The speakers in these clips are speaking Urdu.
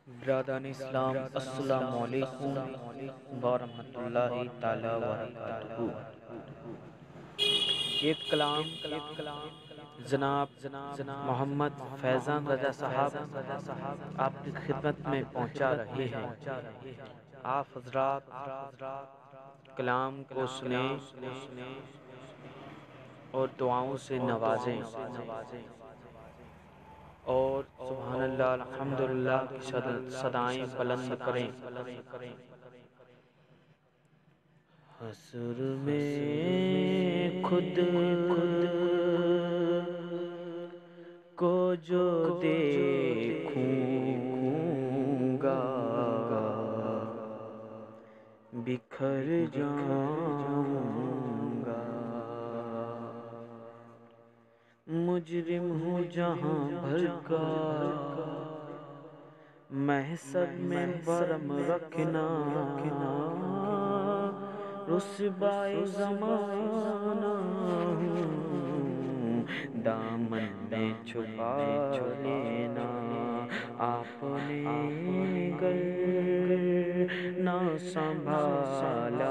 برادران اسلام، السلام علیکم ورحمۃ اللہ تعالی وبرکاتہ۔ ایک کلام جناب محمد فیضان رضا صاحب آپ کی خدمت میں پہنچا رہے ہیں۔ آپ حضرات کلام کو سنیں اور دعاؤں سے نوازیں اور سبحان اللہ الحمدللہ کی صدائیں بلند کریں۔ حشر میں خود کو جو دیکھوں گا بکھر جاؤں گا، مجرم ہوں جہاں بھر کا محشر میں برم رکھنا، رسوائے زمانہ ہوں دامن میں چھپا لینا، آپ نے گر نہ سنبھالا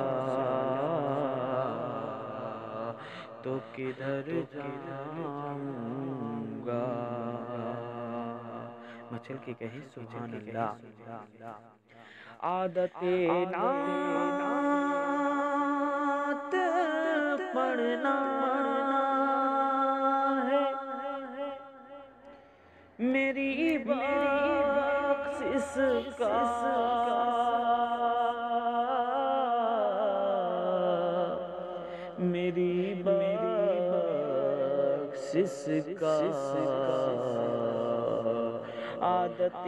تو کدھر جاؤں گا۔ مچل کے کہیں سبحان اللہ۔ عادت نعت پڑھنا ہے میری بخشش کا، میری بخشش کا، عادت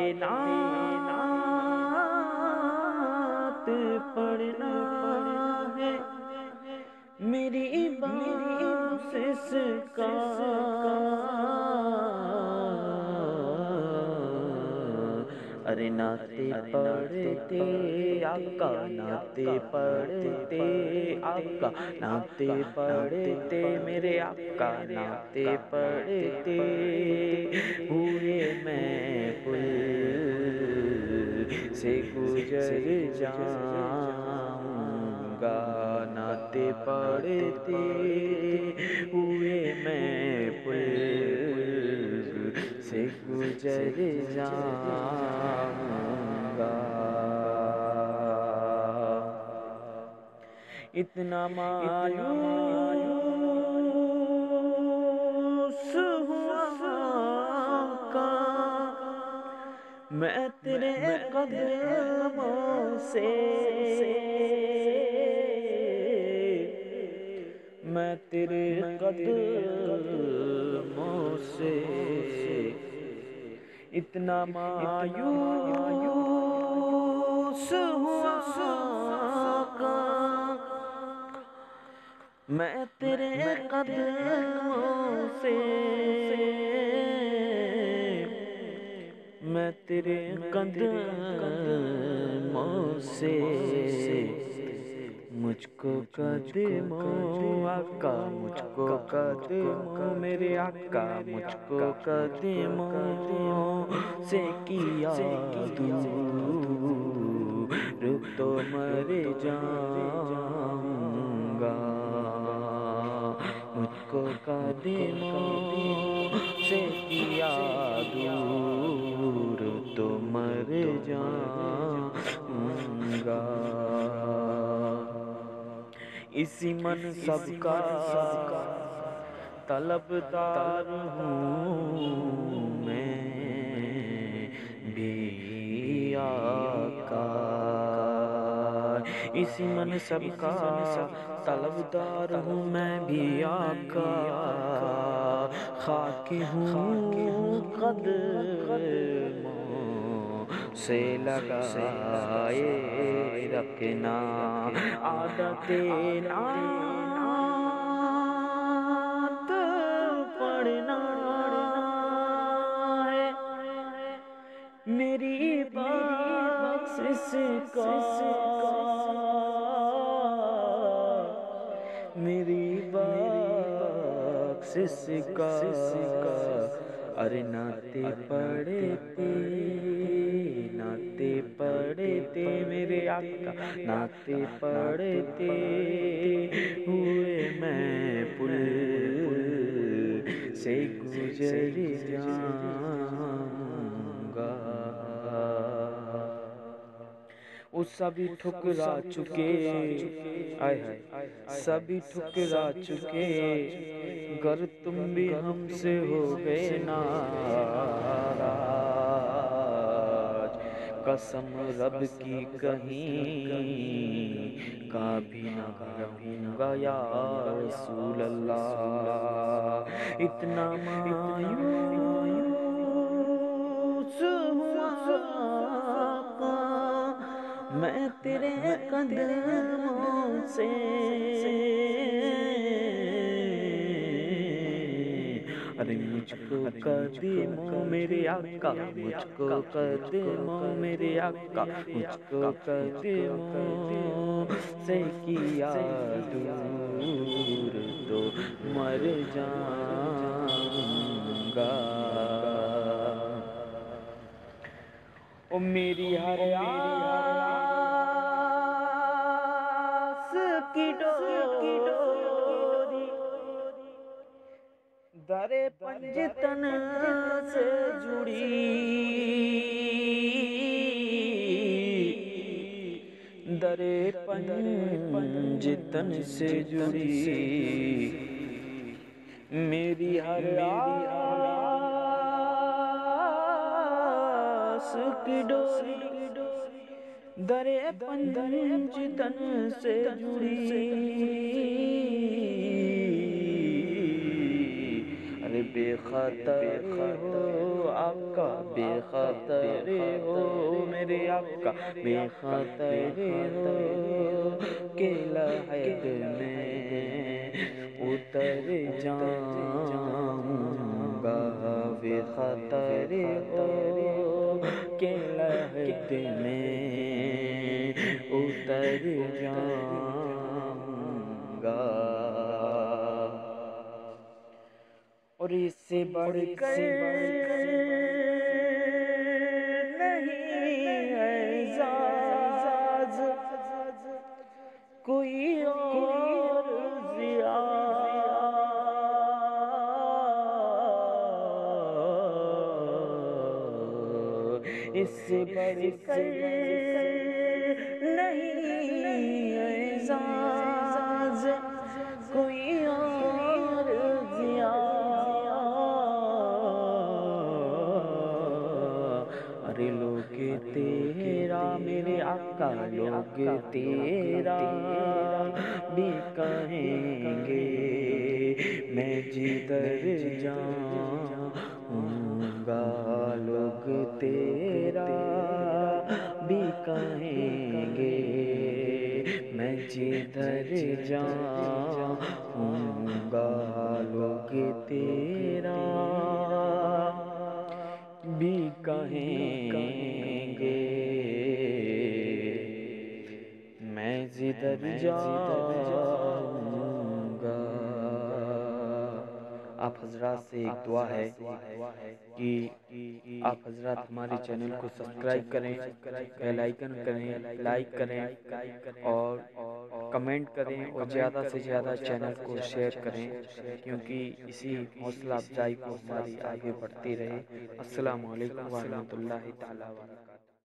نعت پڑھنا ہے میری بخشش کا، ارے نعتیں پڑھتے آقا، نعتیں پڑھتے آقا، نعتیں پڑھتے میرے آقا، نعتیں پڑھتے ہوئے میں پل سے گزر جاؤں گا، نعتیں پڑھتے ہوئے میں پل سے گزر جاؤں گا۔ اتنا مایوس ہوا آقا میں تیرے قدموں سے، میں تیرے قدموں سے، اتنا مایوس ہوا آقا میں تیرے قدموں سے، میں تیرے قدموں سے، مجھ کو قدموں آقا، مجھ کو قدموں میرے آقا، مجھ کو قدموں سے کیا دور تو مر جاؤں گا، مجھ کو قدموں سے کیا دور تو مر جاؤں گا، اسی منصب کا طلبدار ہوں میں بھی آقا، اسی منصب کا طلبدار ہوں میں بھی آقا، خاک ہوں قدموں سے لگائے رکھنا، عادت نعت پڑھنا ہے میری بخشش کا، میری بخشش کا، ارے نعتیں پڑھتے نعتیں پڑھتے میرے آقا نعتیں پڑھتے ہوئے میں پل سے گزر جاؤں گا. وہ سبھی ٹھکرا چکے آئے ہائے سبھی ٹھکرا چکے گر تم بھی ہم سے ہو گئے ناراض. قسم رب کی کہیں کا بھی نہ رہوں گا یا رسول اللہ. اتنا مایوس ہوا آقا میں تیرے قدموں سے ارے مجھ کو قدموں میرے آقا مجھ کو قدموں میرے آقا مجھ کو قدموں سے کیا دور تو مر جاؤں گا. او میری ہر آس کی ڈوری در پنجتن سے جڑی در پنجتن سے جڑی میری ہر آس کی ڈوری در پنجتن سے جڑی. ارے بے خطر ہو آقا بے خطر ہو میرے آقا بے خطر ہو کہ لحد میں اتر جاؤں گا. بے خطر ہو کہ لحد میں اتر جاؤں گا. اور اس سے بڑھ کر نہیں اعزاز کوئی اور ضیا اس سے بڑھ کر نہیں اعزاز کوئی اور ضیا. ارے لوگ تیرا میرے آقا لوگ تیرا بھی کہیں گے میں جدھر جاؤں گا. لوگ تیرا بھی کہیں گے میں جدھر جاؤں گا. لوگ تیرا بھی کہیں گے میں جدھر جاؤں گا. آپ حضرات سے ایک دعا ہے کہ آپ حضرات ہمارے چینل کو سبسکرائب کریں، بیل آئیکن کریں، لائک کریں اور کمنٹ کریں اور زیادہ سے زیادہ چینل کو شیئر کریں کیونکہ اسی حوصلہ افزائی کو ہماری آگے بڑھتی رہے. السلام علیکم ورحمۃ اللہ تعالی وبرکاتہ.